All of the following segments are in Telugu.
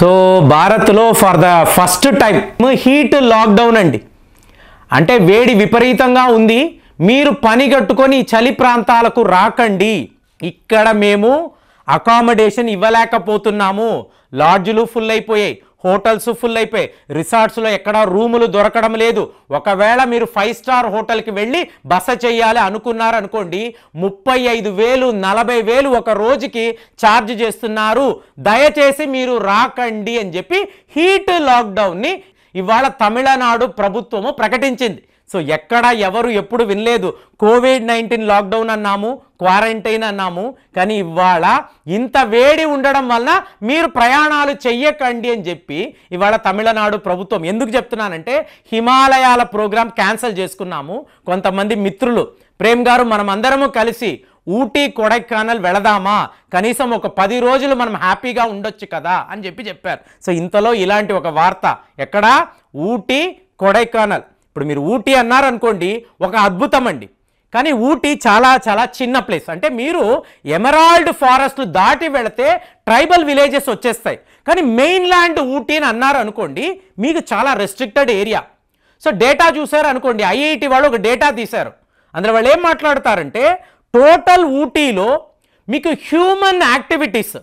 సో భారత్లో for the first time heat lockdown అండి. అంటే వేడి విపరీతంగా ఉంది, మీరు పని కట్టుకొని చలి ప్రాంతాలకు రాకండి, ఇక్కడ మేము అకామిడేషన్ ఇవ్వలేకపోతున్నాము. లాడ్జ్లు ఫుల్ అయిపోయాయి, హోటల్స్ ఫుల్ అయిపోయాయి, రిసార్ట్స్లో ఎక్కడ రూములు దొరకడం లేదు. ఒకవేళ మీరు 5 స్టార్ హోటల్కి వెళ్ళి బస చేయాలి అనుకున్నారు అనుకోండి, 35,000 40,000 ఒక రోజుకి ఛార్జ్ చేస్తున్నారు. దయచేసి మీరు రాకండి అని చెప్పి హీట్ లాక్డౌన్ని ఇవాళ తమిళనాడు ప్రభుత్వము ప్రకటించింది. సో ఎక్కడ ఎవరు ఎప్పుడు వినలేదు. కోవిడ్-19 లాక్డౌన్ అన్నాము, క్వారంటైన్ అన్నాము, కానీ ఇవాళ ఇంత వేడి ఉండడం వల్ల మీరు ప్రయాణాలు చెయ్యకండి అని చెప్పి ఇవాళ తమిళనాడు ప్రభుత్వం. ఎందుకు చెప్తున్నానంటే హిమాలయాల ప్రోగ్రాం క్యాన్సిల్ చేసుకున్నాము. కొంతమంది మిత్రులు, ప్రేమ్ గారు మనం అందరము కలిసి ఊటీ కొడైకెనాల్ వెళదామా, కనీసం ఒక 10 రోజులు మనం హ్యాపీగా ఉండొచ్చు కదా అని చెప్పారు. సో ఇంతలో ఇలాంటి ఒక వార్త, ఎక్కడ ఊటీ కొడైకెనాల్. ఇప్పుడు మీరు ఊటీ అన్నారనుకోండి, ఒక అద్భుతం అండి, కానీ ఊటీ చాలా చాలా చిన్న ప్లేస్. అంటే మీరు ఎమరాల్డ్ ఫారెస్ట్లు దాటి వెళితే ట్రైబల్ విలేజెస్ వచ్చేస్తాయి, కానీ మెయిన్ ల్యాండ్ ఊటీ అని అన్నారు అనుకోండి, మీకు చాలా రెస్ట్రిక్టెడ్ ఏరియా. సో డేటా చూసారు అనుకోండి, ఐఐటి వాళ్ళు ఒక డేటా తీశారు. అందులో వాళ్ళు ఏం మాట్లాడతారంటే టోటల్ ఊటీలో మీకు హ్యూమన్ యాక్టివిటీస్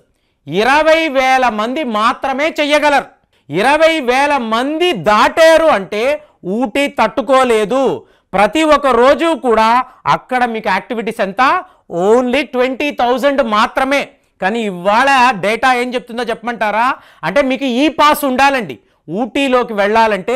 20,000 మంది మాత్రమే చెయ్యగలరు. 20,000 మంది దాటారు అంటే ఊటీ తట్టుకోలేదు. ప్రతి ఒక్క రోజు కూడా అక్కడ మీకు యాక్టివిటీస్ ఎంత, ఓన్లీ 20,000 మాత్రమే. కానీ ఇవాళ డేటా ఏం చెప్తుందో చెప్పమంటారా? అంటే మీకు ఈ పాస్ ఉండాలండి. ఊటీలోకి వెళ్ళాలంటే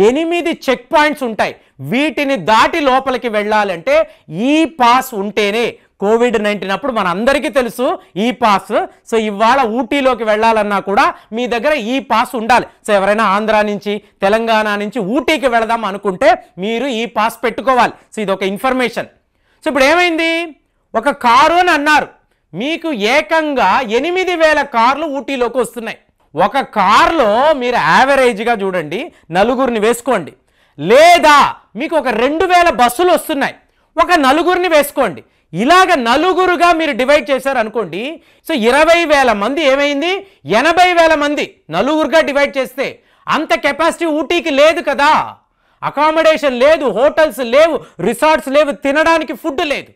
8 చెక్ పాయింట్స్ ఉంటాయి, వీటిని దాటి లోపలికి వెళ్ళాలంటే ఈ పాస్ ఉంటేనే. కోవిడ్-19 అప్పుడు మన అందరికీ తెలుసు ఈ పాస్. సో ఇవాళ ఊటీలోకి వెళ్ళాలన్నా కూడా మీ దగ్గర ఈ పాస్ ఉండాలి. సో ఎవరైనా ఆంధ్ర నుంచి తెలంగాణ నుంచి ఊటీకి వెళదాం అనుకుంటే మీరు ఈ పాస్ పెట్టుకోవాలి. సో ఇది ఒక ఇన్ఫర్మేషన్. సో ఇప్పుడు ఏమైంది, ఒక కారు అని అన్నారు, మీకు ఏకంగా 8,000 కార్లు ఊటీలోకి వస్తున్నాయి. ఒక కారులో మీరు యావరేజ్గా చూడండి 4గురిని వేసుకోండి, లేదా మీకు ఒక 2,000 బస్సులు వస్తున్నాయి, ఒక 4గురిని వేసుకోండి. ఇలాగ 4గురుగా మీరు డివైడ్ చేశారు అనుకోండి, సో 20,000 మంది ఏమైంది, 80,000 మంది 4గురుగా డివైడ్ చేస్తే అంత కెపాసిటీ ఊటీకి లేదు కదా. అకామిడేషన్ లేదు, హోటల్స్ లేవు, రిసార్ట్స్ లేవు, తినడానికి ఫుడ్ లేదు.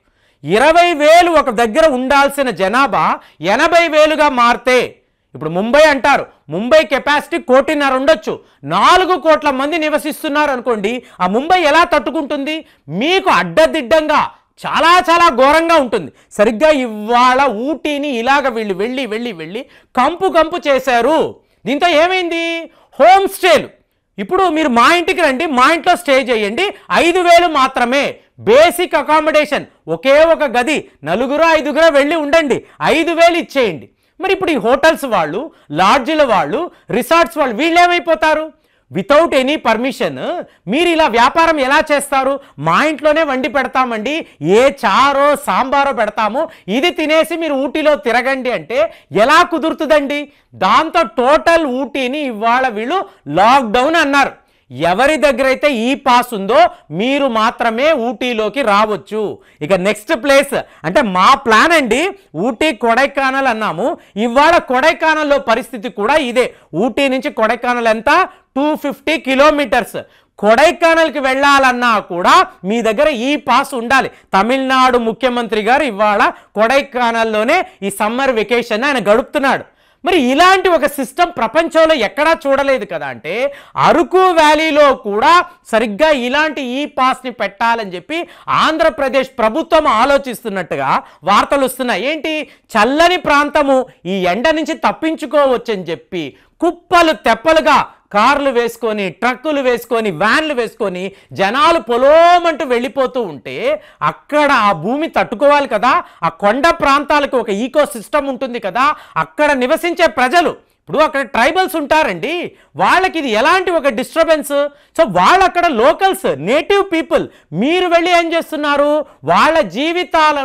20,000 ఒక దగ్గర ఉండాల్సిన జనాభా 80,000గా మారితే, ఇప్పుడు ముంబై అంటారు, ముంబై కెపాసిటీ 1.5 ఉండొచ్చు, 4 కోట్ల మంది నివసిస్తున్నారు అనుకోండి, ఆ ముంబై ఎలా తట్టుకుంటుంది? మీకు అడ్డదిడ్డంగా చాలా చాలా ఘోరంగా ఉంటుంది. సరిగ్గా ఇవాళ ఊటీని ఇలాగ వీళ్ళు వెళ్ళి కంపు చేశారు. దీంతో ఏమైంది, హోమ్ స్టేలు. ఇప్పుడు మీరు మా ఇంటికి రండి, మా ఇంట్లో స్టే చేయండి, 5,000 మాత్రమే బేసిక్ అకామిడేషన్. ఒకే ఒక గది, 4గురు 5గురు వెళ్ళి ఉండండి, 5,000 ఇచ్చేయండి. మరి ఇప్పుడు ఈ హోటల్స్ వాళ్ళు, లాడ్జ్ల వాళ్ళు, రిసార్ట్స్ వాళ్ళు వీళ్ళేమైపోతారు? వితౌట్ ఎనీ పర్మిషన్ మీరు ఇలా వ్యాపారం ఎలా చేస్తారు? మా ఇంట్లోనే వండి పెడతామండి, ఏ చారో సాంబారో పెడతాము, ఇది తినేసి మీరు ఊటీలో తిరగండి అంటే ఎలా కుదురుతుందండి? దాంతో టోటల్ ఊటీని ఇవాళ వీళ్ళు లాక్డౌన్ అన్నారు. ఎవరి దగ్గర అయితే ఈ పాస్ ఉందో మీరు మాత్రమే ఊటీలోకి రావచ్చు. ఇక నెక్స్ట్ ప్లేస్ అంటే మా ప్లాన్ అండి, ఊటీ కొడైకెనాల్ అన్నాము. ఇవాళ కొడైకెనాల్లో పరిస్థితి కూడా ఇదే. ఊటీ నుంచి కొడైకెనాల్ ఎంత, 250 కిలోమీటర్స్. కొడైకెనాల్కి వెళ్ళాలన్నా కూడా మీ దగ్గర ఈ పాస్ ఉండాలి. తమిళనాడు ముఖ్యమంత్రి గారు ఇవాళ కొడైకెనాల్లోనే ఈ సమ్మర్ వెకేషన్ ఆయన గడుపుతున్నాడు. మరి ఇలాంటి ఒక సిస్టమ్ ప్రపంచంలో ఎక్కడా చూడలేదు కదా. అంటే అరకు వ్యాలీలో కూడా సరిగ్గా ఇలాంటి ఈ పాస్ని పెట్టాలని చెప్పి ఆంధ్రప్రదేశ్ ప్రభుత్వం ఆలోచిస్తున్నట్టుగా వార్తలు వస్తున్నాయి. ఏంటి, చల్లని ప్రాంతము, ఈ ఎండ నుంచి తప్పించుకోవచ్చని చెప్పి కుప్పలు తెప్పలుగా కార్లు వేసుకొని, ట్రక్కులు వేసుకొని, వ్యాన్లు వేసుకొని జనాలు పొలోమంటూ వెళ్ళిపోతూ ఉంటే అక్కడ ఆ భూమి తట్టుకోవాలి కదా. ఆ కొండ ప్రాంతాలకు ఒక ఈకో సిస్టమ్ ఉంటుంది కదా, అక్కడ నివసించే ప్రజలు, ఇప్పుడు అక్కడ ట్రైబల్స్ ఉంటారండి, వాళ్ళకి ఇది ఎలాంటి ఒక డిస్టర్బెన్స్. సో వాళ్ళు అక్కడ లోకల్స్, నేటివ్ పీపుల్, మీరు వెళ్ళి ఏం చేస్తున్నారు, వాళ్ళ జీవితాలను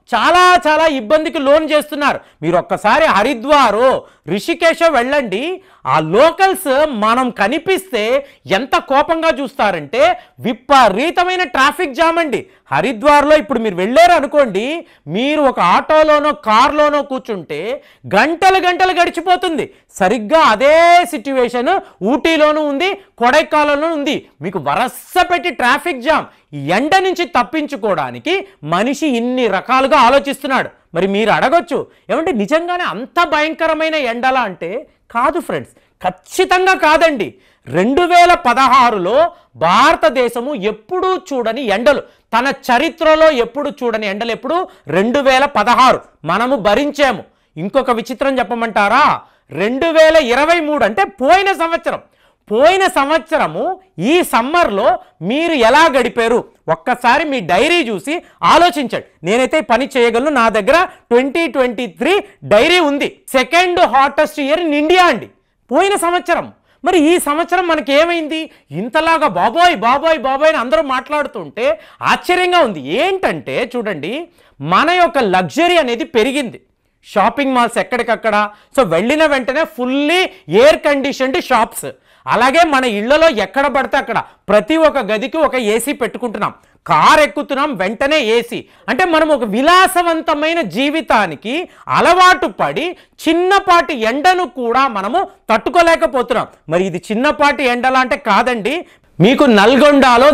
చాలా చాలా ఇబ్బందికి లోన్ చేస్తున్నారు. మీరు ఒక్కసారి హరిద్వారో రిషికేశో వెళ్ళండి, ఆ లోకల్స్ మనం కనిపిస్తే ఎంత కోపంగా చూస్తారంటే విపరీతమైన ట్రాఫిక్ జామ్ అండి. హరిద్వార్లో ఇప్పుడు మీరు వెళ్ళారు అనుకోండి, మీరు ఒక ఆటోలోనో కార్లోనో కూర్చుంటే గంటలు గంటలు గడిచిపోతుంది. సరిగ్గా అదే సిట్యువేషన్ ఊటీలోనూ ఉంది, కొడైకానల్లోనూ ఉంది. మీకు వరస పెట్టి ట్రాఫిక్ జామ్. ఎండ నుంచి తప్పించుకోవడానికి మనిషి ఇన్ని రకాలుగా ఆలోచిస్తున్నాడు. మరి మీరు అడగొచ్చు, ఏమంటే నిజంగానే అంత భయంకరమైన ఎండలా అంటే కాదు ఫ్రెండ్స్, ఖచ్చితంగా కాదండి. 2016లో భారతదేశము ఎప్పుడూ చూడని ఎండలు, తన చరిత్రలో ఎప్పుడు చూడని ఎండలు ఎప్పుడు 2016 మనము భరించాము. ఇంకొక విచిత్రం చెప్పమంటారా, 2023 అంటే పోయిన సంవత్సరము ఈ సమ్మర్లో మీరు ఎలా గడిపారు ఒక్కసారి మీ డైరీ చూసి ఆలోచించండి. నేనైతే పని చేయగలను, నా దగ్గర 2023 డైరీ ఉంది. Second hottest year in India అండి పోయిన సంవత్సరం. మరి ఈ సంవత్సరం మనకి ఏమైంది, ఇంతలాగా బాబోయ్ బాబోయ్ బాబోయ్ అని అందరూ మాట్లాడుతుంటే ఆశ్చర్యంగా ఉంది. ఏంటంటే చూడండి, మన యొక్క లగ్జరీ అనేది పెరిగింది. షాపింగ్ మాల్స్ ఎక్కడికక్కడ, సో వెళ్ళిన వెంటనే ఫుల్లీ ఎయిర్ కండిషన్డ్ షాప్స్. అలాగే మన ఇళ్లలో ఎక్కడ పడితే అక్కడ ప్రతి ఒక్క గదికి ఒక ఏసీ పెట్టుకుంటున్నాం. కార్ ఎక్కుతున్నాం వెంటనే ఏసీ. అంటే మనం ఒక విలాసవంతమైన జీవితానికి అలవాటు పడి చిన్నపాటి ఎండను కూడా మనము తట్టుకోలేకపోతున్నాం. మరి ఇది చిన్నపాటి ఎండలా అంటే కాదండి. మీకు నల్గొండలో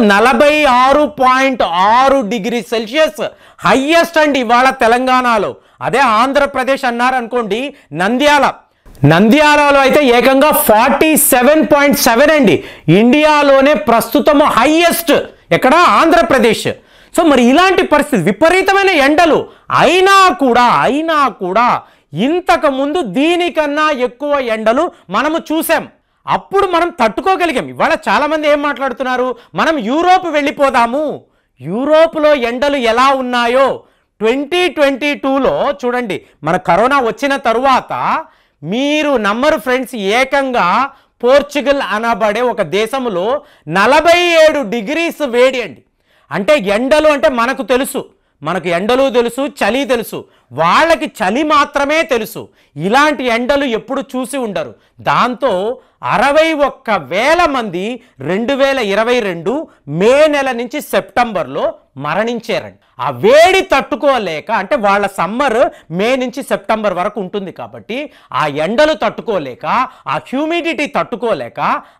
46.6 డిగ్రీ సెల్సియస్ హైయెస్ట్ అండి ఇవాళ తెలంగాణలో. అదే ఆంధ్రప్రదేశ్ అన్నారు అనుకోండి, నంద్యాలలో అయితే ఏకంగా 47.7 అండి. ఇండియాలోనే ప్రస్తుతము హైయెస్ట్ ఎక్కడ, ఆంధ్రప్రదేశ్. సో మరి ఇలాంటి పరిస్థితి, విపరీతమైన ఎండలు అయినా కూడా ఇంతకు ముందు దీనికన్నా ఎక్కువ ఎండలు మనము చూసాం. అప్పుడు మనం తట్టుకోగలిగాం. ఇవాళ చాలామంది ఏం మాట్లాడుతున్నారు, మనం యూరోప్ వెళ్ళిపోదాము, యూరోప్లో ఎండలు ఎలా ఉన్నాయో. 2022లో చూడండి, మన కరోనా వచ్చిన తరువాత మీరు నమ్మరు ఫ్రెండ్స్, ఏకంగా పోర్చుగల్ అనబడే ఒక దేశంలో 47 డిగ్రీస్ వేడి అండి. అంటే ఎండలు అంటే మనకు తెలుసు, మనకు ఎండలు తెలుసు, చలి తెలుసు, వాళ్ళకి చలి మాత్రమే తెలుసు. ఇలాంటి ఎండలు ఎప్పుడు చూసి ఉండరు. దాంతో 61,000 మంది 2022 మే నెల నుంచి సెప్టెంబర్లో మరణించారండి. ఆ వేడి తట్టుకోలేక, అంటే వాళ్ళ సమ్మర్ మే నుంచి సెప్టెంబర్ వరకు ఉంటుంది కాబట్టి ఆ ఎండలు తట్టుకోలేక, ఆ హ్యూమిడిటీ తట్టుకోలేక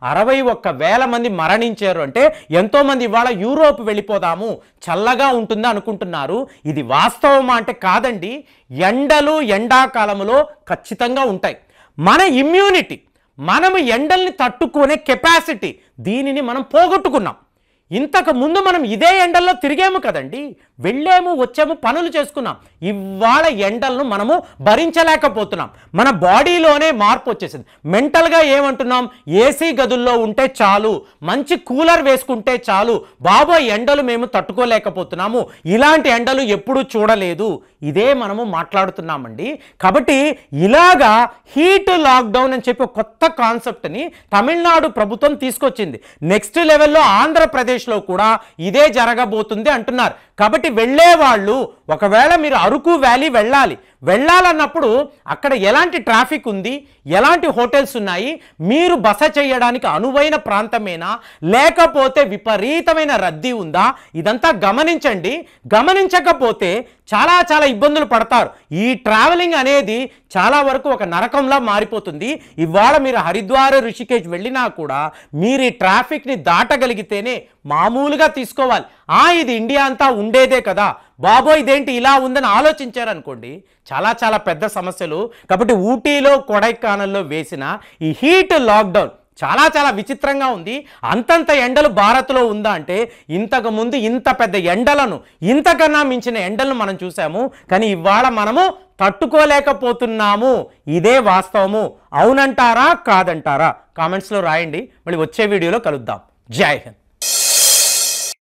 61,000 మంది మరణించారు. అంటే ఎంతోమంది ఇవాళ యూరోప్ వెళ్ళిపోదాము, చల్లగా ఉంటుంది అనుకుంటున్నారు. ఇది వాస్తవమా అంటే కాదండి. ఎండలు ఎండాకాలంలో ఖచ్చితంగా ఉంటాయి. మన ఇమ్యూనిటీ, మనము ఎండల్ని తట్టుకునే కెపాసిటీ, దీనిని మనం పోగొట్టుకున్నాం. ఇంతకు ముందు మనం ఇదే ఎండల్లో తిరిగాము కదండి, వెళ్ళాము వచ్చాము పనులు చేసుకున్నాం. ఇవాళ ఎండలను మనము భరించలేకపోతున్నాం. మన బాడీలోనే మార్పు వచ్చేసింది. మెంటల్గా ఏమంటున్నాం, ఏసీ గదుల్లో ఉంటే చాలు, మంచి కూలర్ వేసుకుంటే చాలు, బాబోయ్ ఎండలు మేము తట్టుకోలేకపోతున్నాము, ఇలాంటి ఎండలు ఎప్పుడూ చూడలేదు, ఇదే మనము మాట్లాడుతున్నామండి. కాబట్టి ఇలాగా హీట్ లాక్డౌన్ అని చెప్పి కొత్త కాన్సెప్ట్ని తమిళనాడు ప్రభుత్వం తీసుకొచ్చింది. నెక్స్ట్ లెవెల్లో ఆంధ్రప్రదేశ్లో కూడా ఇదే జరగబోతుంది అంటున్నారు. కాబట్టి వెళ్ళే వాళ్ళు, ఒకవేళ మీరు అరకు వ్యాలీ వెళ్ళాలన్నప్పుడు అక్కడ ఎలాంటి ట్రాఫిక్ ఉంది, ఎలాంటి హోటల్స్ ఉన్నాయి, మీరు బస చేయడానికి అనువైన ప్రాంతమేనా, లేకపోతే విపరీతమైన రద్దీ ఉందా, ఇదంతా గమనించండి. గమనించకపోతే చాలా చాలా ఇబ్బందులు పడతారు. ఈ ట్రావెలింగ్ అనేది చాలా వరకు ఒక నరకంలా మారిపోతుంది. ఇవాళ మీరు హరిద్వార్ రిషికేశ్ వెళ్ళినా కూడా మీరు ఈ ట్రాఫిక్ని దాటగలిగితేనే మామూలుగా తీసుకోవాలి. ఇది ఇండియా అంతా ఉండేదే కదా, బాబోయ్ ఇదేంటి ఇలా ఉందని ఆలోచించారనుకోండి, చాలా చాలా పెద్ద సమస్యలు. కాబట్టి ఊటీలో కొడైకానల్లో వేసిన ఈ హీట్ లాక్డౌన్ చాలా చాలా విచిత్రంగా ఉంది. అంతంత ఎండలు భారత్లో ఉందా అంటే ఇంతకు ముందు ఇంత పెద్ద ఎండలను, ఇంతకన్నా మించిన ఎండలను మనం చూసాము. కానీ ఇవాళ మనము తట్టుకోలేకపోతున్నాము. ఇదే వాస్తవము. అవునంటారా కాదంటారా కామెంట్స్లో రాయండి. మళ్ళీ వచ్చే వీడియోలో కలుద్దాం. జై హింద్.